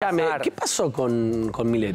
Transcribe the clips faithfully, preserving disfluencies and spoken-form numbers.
Escúchame, ¿qué pasó con, con Milet?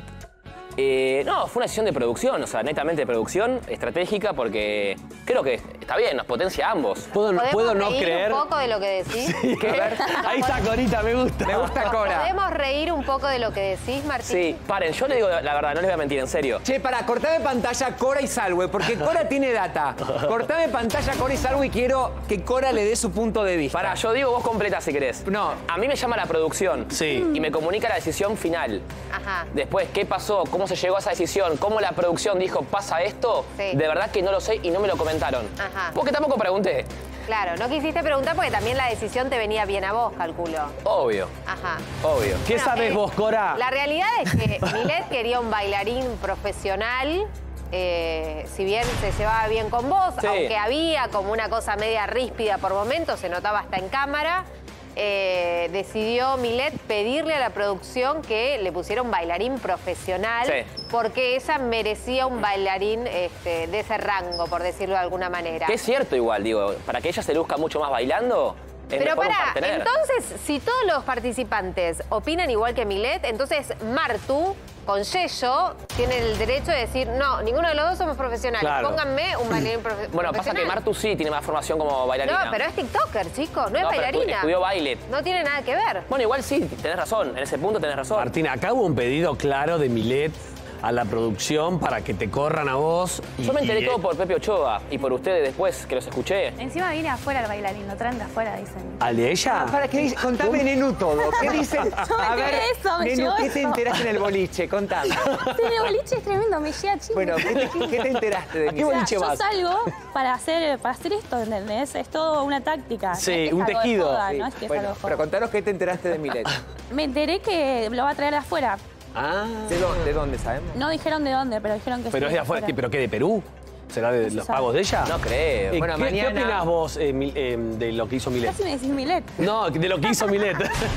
Eh, no, fue una decisión de producción, o sea, netamente de producción, estratégica, porque creo que está bien, nos potencia a ambos. ¿Puedo, puedo no creer? un poco de lo que decís? Sí, a ver, ahí está Corita, me gusta. Me gusta Cora. ¿Podemos reír un poco de lo que decís, Martín? Sí, paren, yo le digo la verdad, no les voy a mentir, en serio. Che, para, cortame pantalla Cora y Salwe, porque Cora tiene data. Cortame pantalla Cora y Salwe y quiero que Cora le dé su punto de vista. Pará, yo digo, vos completa si querés. No. A mí me llama la producción. Sí. Y me comunica la decisión final. Ajá. Después, ¿qué pasó? ¿Cómo se llegó a esa decisión? ¿Cómo la producción dijo, pasa esto? Sí. De verdad que no lo sé y no me lo comentaron. Ajá. Porque tampoco pregunté. Claro, no quisiste preguntar porque también la decisión te venía bien a vos, calculo. Obvio, Ajá. obvio. ¿Qué Bueno, sabés eh, vos, Cora? La realidad es que Milet quería un bailarín profesional. Eh, si bien se llevaba bien con vos, Sí. aunque había como una cosa media ríspida por momentos, se notaba hasta en cámara, eh, decidió Milet pedirle a la producción que le pusiera un bailarín profesional, Sí. porque ella merecía un bailarín este, de ese rango, por decirlo de alguna manera. Que es cierto igual, digo, para que ella se luzca mucho más bailando, es Pero mejor un pará, partener. entonces, si todos los participantes opinan igual que Milet, entonces Martu, con Yello, tiene el derecho de decir, no, ninguno de los dos somos profesionales, Claro. pónganme un bailarín profe Bueno, pasa profesional. que Martu sí tiene más formación como bailarina. No, pero es TikToker, chicos, no es No, pero bailarina. estudió baile. No tiene nada que ver. Bueno, igual sí, tenés razón, en ese punto tenés razón. Martín, acá hubo un pedido claro de Milet a la producción para que te corran a vos. y- Yo me enteré y- todo por Pepe Ochoa y por ustedes después, que los escuché. Encima viene afuera el bailarín, lo traen de afuera, dicen. ¿Al de ella? Para, ¿qué dice? Contame, Nenu, todo. ¿Qué dicen? Yo me enteré de eso, me Nenu, llegó ¿qué te eso. enteraste en el boliche? Contame. Sí, de boliche es tremendo, me llega chido. Bueno, ¿qué te, qué te enteraste de ¿A mí? qué O sea, boliche yo vas? salgo para hacer, para hacer esto, ¿entendés? Es todo una táctica. Sí, no es que es un algo de tejido. joda, Sí, no es que es bueno, algo de pero joda. contanos qué te enteraste de Milet. Me enteré que lo va a traer de afuera. Ah. ¿De dónde, de dónde sabemos? No dijeron de dónde, pero dijeron que Pero sí, es de afuera. ¿Pero qué, de Perú? ¿Será de se los sabe. pagos de ella? No creo. Eh, Bueno, ¿qué, mañana- ¿Qué opinás vos eh, Mil- eh, de lo que hizo Milet? Casi me decís Milet. No, de lo que hizo Milet.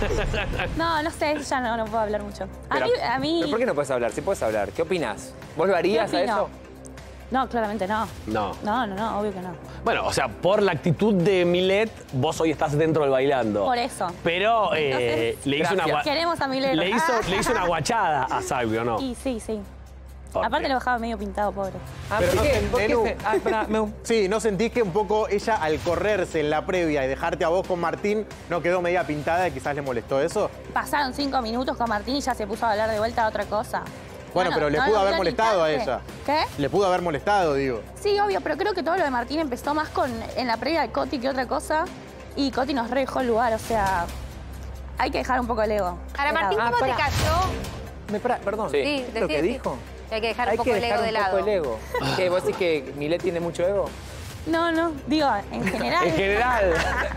No, no sé, ya no, no puedo hablar mucho. A Pero- mí, a mí... ¿Pero por qué no puedes hablar? Sí puedes hablar. ¿Qué opinas? ¿Vos lo ¿Qué harías a opino? eso? No, claramente no. No. No, no, no, obvio que no. Bueno, o sea, por la actitud de Milet, vos hoy estás dentro del bailando. Por eso. Pero eh, Entonces, le hizo una gracias. gua- Queremos a Milet. le hizo, le hizo una guachada a Salvio, ¿no? Y sí, sí. ¿Por Aparte qué? lo bajaba medio pintado, pobre. Ah, Pero ¿por no qué? sé, ¿Por qué Nenu. se- Ah, espera, Meu. Sí, ¿no sentís que un poco ella al correrse en la previa y dejarte a vos con Martín no quedó media pintada y quizás le molestó eso? Pasaron cinco minutos con Martín y ya se puso a hablar de vuelta a otra cosa. Bueno, pero le no pudo lo haber vio al molestado a instante. ella. ¿Qué? Le pudo haber molestado, digo. Sí, obvio, pero creo que todo lo de Martín empezó más con en la previa de Coti que otra cosa. Y Coti nos re dejó el lugar, o sea, hay que dejar un poco el ego. Ahora, de Martín, lado. ¿cómo Ah, te pará. cayó? Me pra- Perdón. Sí. Sí, ¿Es lo que decí- dijo? Hay que dejar Hay un poco que el ego dejar de un poco lado. el ego. ¿Qué, ¿Vos decís que Milet tiene mucho ego? No, no, digo, en general. En general,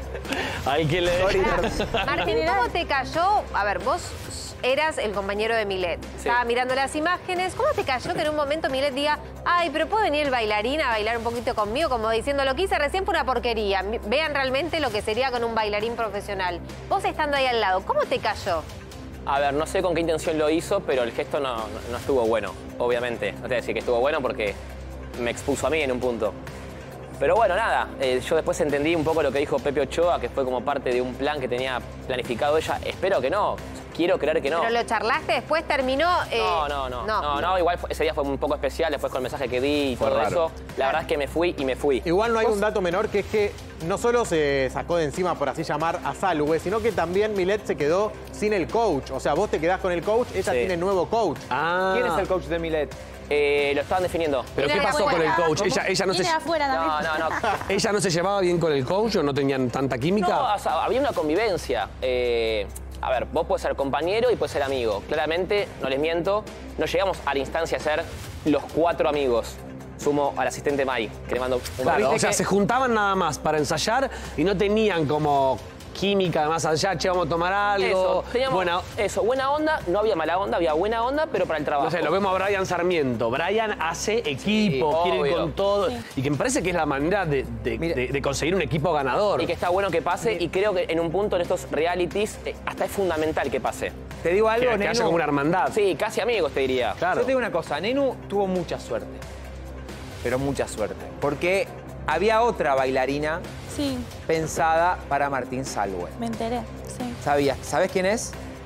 hay que le... Martín, ¿cómo te cayó? A ver, vos eras el compañero de Milet. Estaba mirando las imágenes. ¿Cómo te cayó que en un momento Milet diga, ay, pero puede venir el bailarín a bailar un poquito conmigo? Como diciendo, lo que hice recién fue una porquería. Vean realmente lo que sería con un bailarín profesional. Vos estando ahí al lado, ¿cómo te cayó? A ver, no sé con qué intención lo hizo, pero el gesto no, no, no estuvo bueno, obviamente. No te voy a decir que estuvo bueno porque me expuso a mí en un punto. Pero bueno, nada, eh, yo después entendí un poco lo que dijo Pepe Ochoa, que fue como parte de un plan que tenía planificado ella. Espero que no, quiero creer que no. ¿Pero lo charlaste después? ¿Terminó? eh, No, no, no, no, no, igual fue- ese día fue un poco especial, después con el mensaje que di y Fue todo raro. eso. La verdad es que me fui y me fui. Igual no hay un dato menor que es que no solo se sacó de encima, por así llamar, a Salwe, sino que también Milet se quedó sin el coach. O sea, vos te quedás con el coach, ella Sí. tiene nuevo coach. Ah. ¿Quién es el coach de Milet? Eh, lo estaban definiendo. ¿Pero Viene qué de pasó con el afuera. coach? Ella, ella, no se, Viene de afuera también. No, no, no. ¿Ella no se llevaba bien con el coach o no tenían tanta química? No, o sea, había una convivencia. Eh, a ver, vos puedes ser compañero y puedes ser amigo. Claramente, no les miento, no llegamos a la instancia de ser los cuatro amigos. Sumo al asistente Mai, que le mando un Claro, beso. o sea, se juntaban nada más para ensayar y no tenían como química más allá, che, vamos a tomar algo. Eso, teníamos Bueno, eso, buena onda, no había mala onda, había buena onda, pero para el trabajo. no sé, lo vemos a Brian Sarmiento. Brian hace equipo, Sí, quiere ir obvio. con todo. Y que me parece que es la manera de, de- Mira. de- de conseguir un equipo ganador. Y que está bueno que pase, y creo que en un punto en estos realities eh, hasta es fundamental que pase. Te digo algo, que, que Nenu. haya como una hermandad. Sí, casi amigos te diría. Claro. Yo te digo una cosa, Nenu tuvo mucha suerte. Pero mucha suerte. Porque había otra bailarina Sí, pensada para Martín Salwe. me enteré, sí. ¿Sabías? ¿Sabes quién es?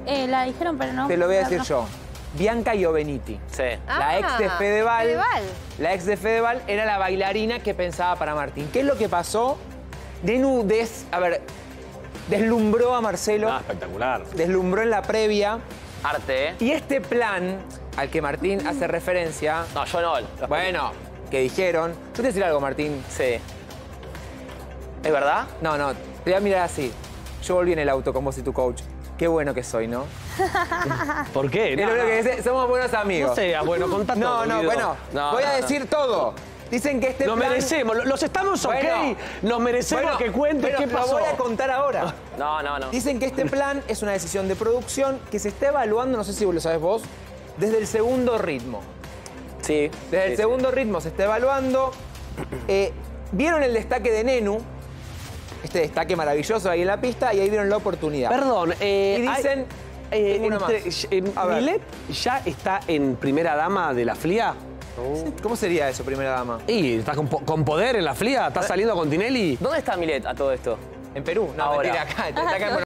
Eh, la dijeron, pero no. Te lo voy a decir no. yo. Bianca Ioveniti. Sí. La Ah, ex de Fedeval. Fedeval. La ex de Fedeval era la bailarina que pensaba para Martín. ¿Qué es lo que pasó? Nenu des, a ver, deslumbró a Marcelo. Ah, espectacular. Deslumbró en la previa. Arte, ¿eh? Y este plan al que Martín hace referencia, No, yo no. bueno, que dijeron. Yo te voy a decir algo, Martín. Sí. ¿Es verdad? No, no, te voy a mirar así. Yo volví en el auto con vos y tu coach. Qué bueno que soy, ¿no? ¿Por qué? Es No, lo no. que dice, somos buenos amigos. No sea, bueno, contá No, todo, no, Guido. bueno, No, voy no, a no. decir todo. Dicen que este Nos plan... merecemos, lo- los estamos ok. Bueno, Nos merecemos bueno, que cuentes bueno, qué lo pasó. voy a contar ahora. No, no, no. Dicen que este plan es una decisión de producción que se está evaluando, no sé si lo sabes vos, desde el segundo ritmo. Sí. Desde sí, el sí. segundo ritmo se está evaluando. Eh, vieron el destaque de Nenu, este destaque maravilloso ahí en la pista, y ahí vieron la oportunidad. Perdón, eh, Y dicen... hay- eh, tengo una entre- más. eh, A ver. ¿Milet ya está en primera dama de la F L I A? ¿Cómo sería eso, primera dama? Y está con, po- con poder en la F L I A, está saliendo con Tinelli. ¿Dónde está Milet a todo esto? En Perú, no, Ahora. mentira, acá, está acá en